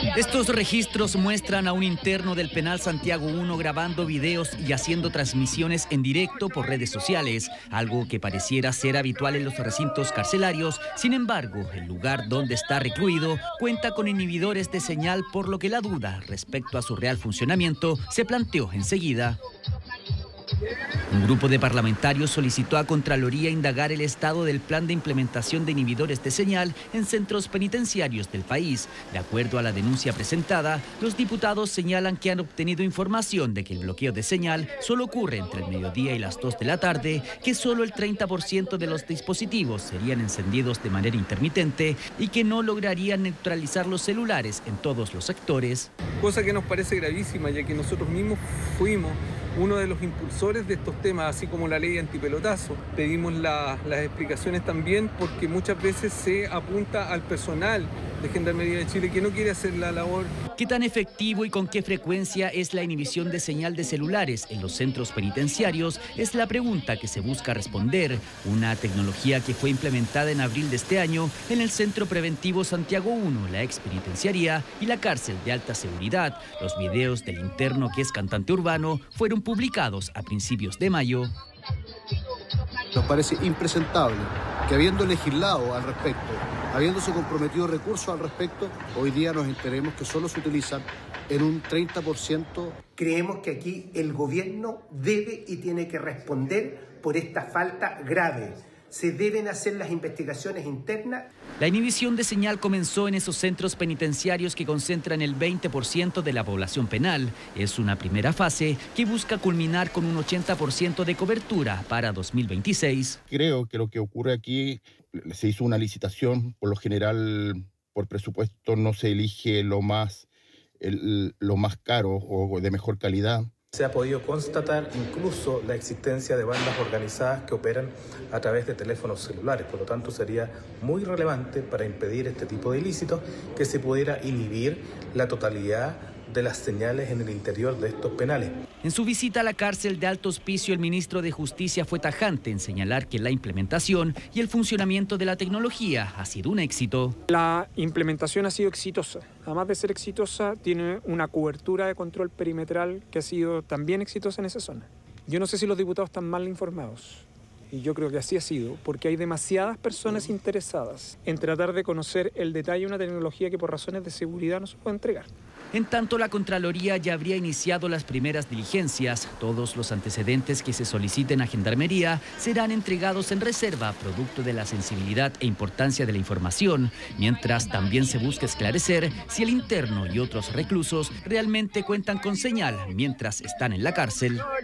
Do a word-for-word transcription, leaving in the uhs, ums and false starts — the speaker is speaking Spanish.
Estos registros muestran a un interno del penal Santiago uno grabando videos y haciendo transmisiones en directo por redes sociales, algo que pareciera ser habitual en los recintos carcelarios. Sin embargo, el lugar donde está recluido cuenta con inhibidores de señal, por lo que la duda respecto a su real funcionamiento se planteó enseguida. Un grupo de parlamentarios solicitó a Contraloría indagar el estado del plan de implementación de inhibidores de señal en centros penitenciarios del país. De acuerdo a la denuncia presentada, los diputados señalan que han obtenido información de que el bloqueo de señal solo ocurre entre el mediodía y las dos de la tarde, que solo el treinta por ciento de los dispositivos serían encendidos de manera intermitente y que no lograrían neutralizar los celulares en todos los sectores. Cosa que nos parece gravísima, ya que nosotros mismos fuimos uno de los impulsores de estos temas, así como la ley antipelotazo. Pedimos la, las explicaciones también porque muchas veces se apunta al personal de Gendarmería de Chile que no quiere hacer la labor. ¿Qué tan efectivo y con qué frecuencia es la inhibición de señal de celulares en los centros penitenciarios? Es la pregunta que se busca responder. Una tecnología que fue implementada en abril de este año en el Centro Preventivo Santiago uno, la ex penitenciaría y la cárcel de alta seguridad. Los videos del interno, que es cantante urbano, fueron publicados a principios de mayo. Nos parece impresentable que, habiendo legislado al respecto, habiéndose comprometido recursos al respecto, hoy día nos enteremos que solo se utilizan en un treinta por ciento. Creemos que aquí el gobierno debe y tiene que responder por esta falta grave. Se deben hacer las investigaciones internas. La inhibición de señal comenzó en esos centros penitenciarios que concentran el veinte por ciento de la población penal. Es una primera fase que busca culminar con un ochenta por ciento de cobertura para dos mil veintiséis. Creo que lo que ocurre aquí, se hizo una licitación, por lo general por presupuesto no se elige lo más, el, lo más caro o de mejor calidad. Se ha podido constatar incluso la existencia de bandas organizadas que operan a través de teléfonos celulares. Por lo tanto, sería muy relevante para impedir este tipo de ilícitos que se pudiera inhibir la totalidad de las señales en el interior de estos penales. En su visita a la cárcel de Alto Hospicio, el ministro de Justicia fue tajante en señalar que la implementación y el funcionamiento de la tecnología ha sido un éxito. La implementación ha sido exitosa. Además de ser exitosa, tiene una cobertura de control perimetral que ha sido también exitosa en esa zona. Yo no sé si los diputados están mal informados. Y yo creo que así ha sido, porque hay demasiadas personas interesadas en tratar de conocer el detalle de una tecnología que por razones de seguridad no se puede entregar. En tanto, la Contraloría ya habría iniciado las primeras diligencias. Todos los antecedentes que se soliciten a Gendarmería serán entregados en reserva, producto de la sensibilidad e importancia de la información, mientras también se busca esclarecer si el interno y otros reclusos realmente cuentan con señal mientras están en la cárcel.